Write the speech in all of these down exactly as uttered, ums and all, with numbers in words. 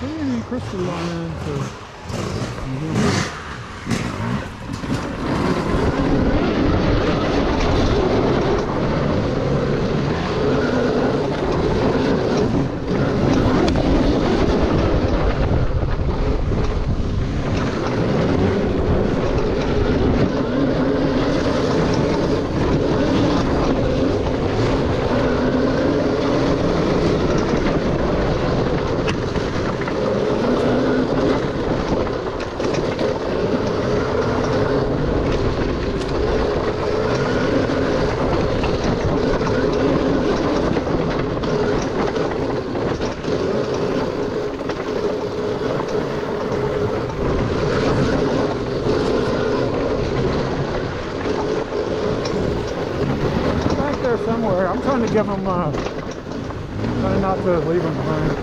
see any crystalline. So, somewhere. I'm trying to give them, uh, trying not to leave them behind.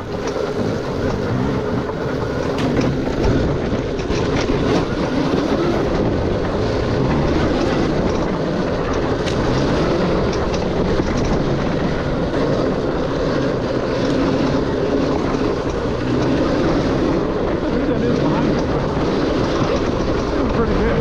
I think that is behind me. Doing pretty good.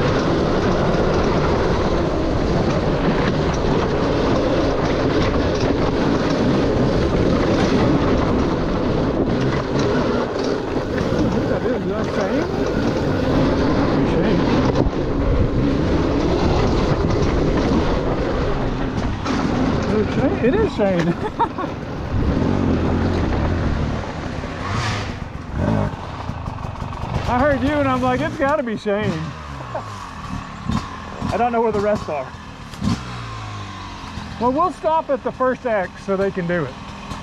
It is Shane. I heard you and I'm like, it's got to be Shane. I don't know where the rest are. Well, we'll stop at the first X so they can do it.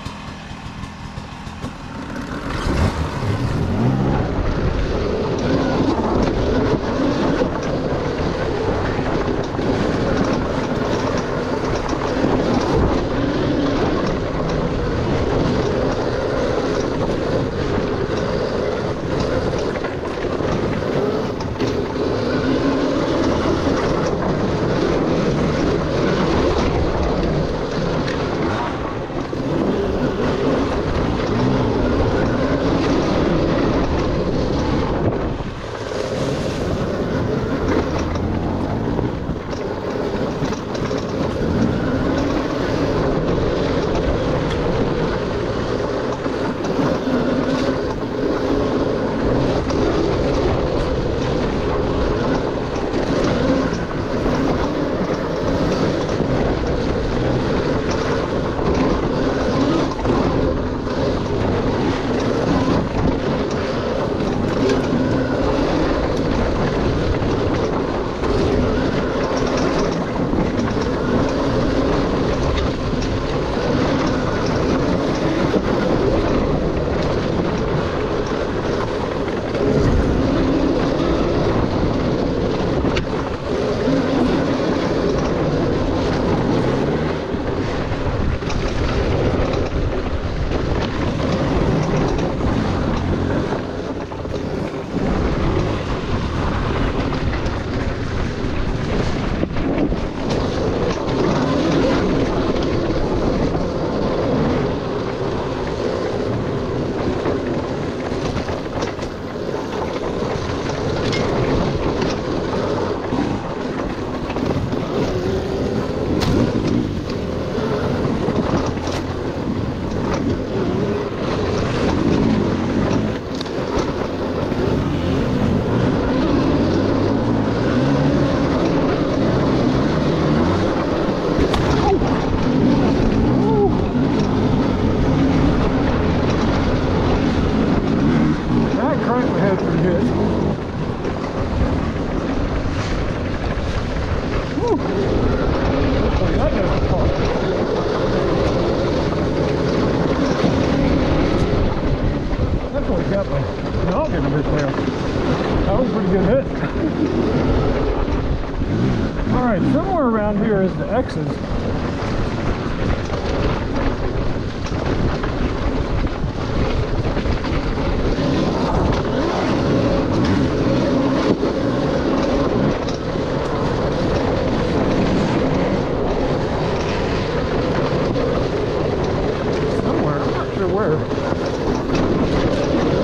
Alright, somewhere around here is the X's. Somewhere, I'm not sure where.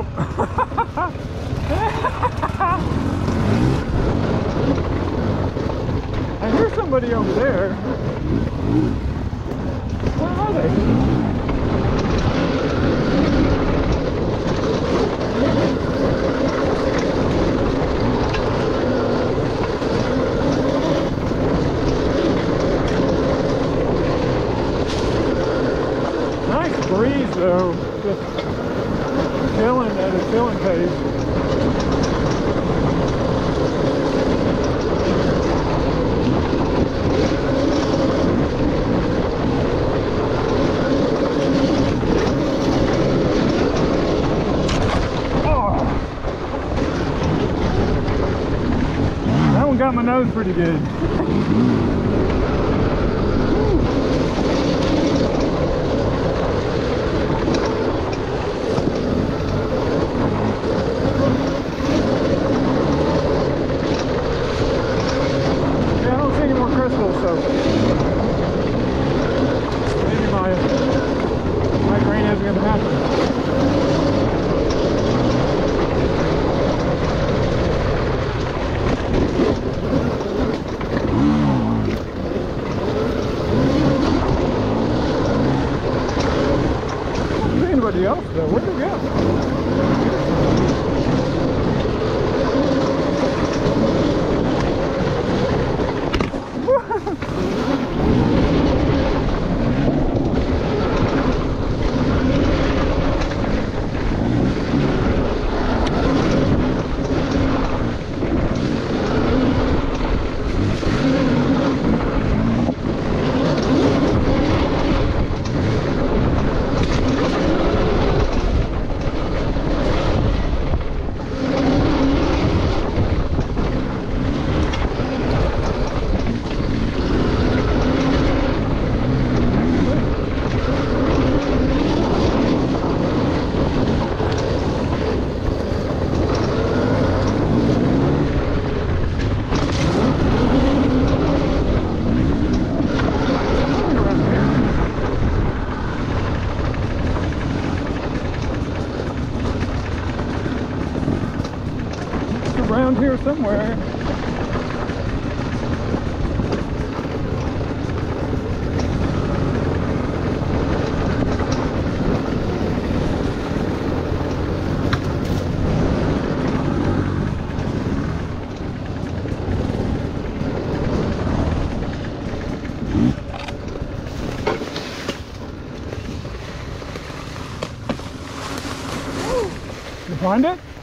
Oh! I hear somebody over there. Where are they? Nice breeze though. Just chilling at a chilling pace. Got my nose pretty good. Yeah, I don't see any more crystals, so maybe my migraine isn't going to happen. Anybody else though? Where'd they go? Around here somewhere. You find it?